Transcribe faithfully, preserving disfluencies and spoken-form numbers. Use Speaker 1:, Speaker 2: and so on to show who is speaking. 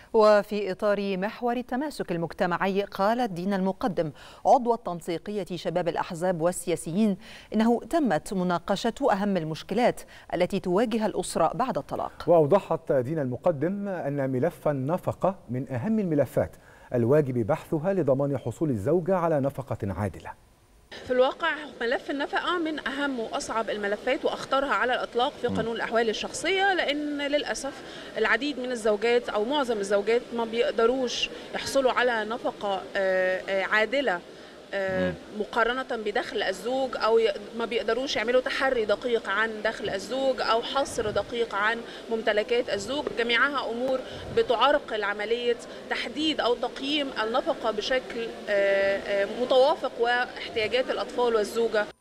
Speaker 1: وفي إطار محور التماسك المجتمعي، قالت دينا المقدم عضو التنسيقية شباب الأحزاب والسياسيين إنه تمت مناقشة أهم المشكلات التي تواجه الأسرة بعد الطلاق.
Speaker 2: وأوضحت دينا المقدم أن ملف النفقة من أهم الملفات الواجب بحثها لضمان حصول الزوجة على نفقة عادلة.
Speaker 3: في الواقع ملف النفقة من أهم وأصعب الملفات وأخطرها على الإطلاق في قانون الأحوال الشخصية، لأن للأسف العديد من الزوجات أو معظم الزوجات ما بيقدروش يحصلوا على نفقة عادلة مقارنة بدخل الزوج، أو ما بيقدروش يعملوا تحري دقيق عن دخل الزوج أو حصر دقيق عن ممتلكات الزوج. جميعها أمور بتعرقل عملية تحديد أو تقييم النفقة بشكل متوافق واحتياجات الأطفال والزوجة.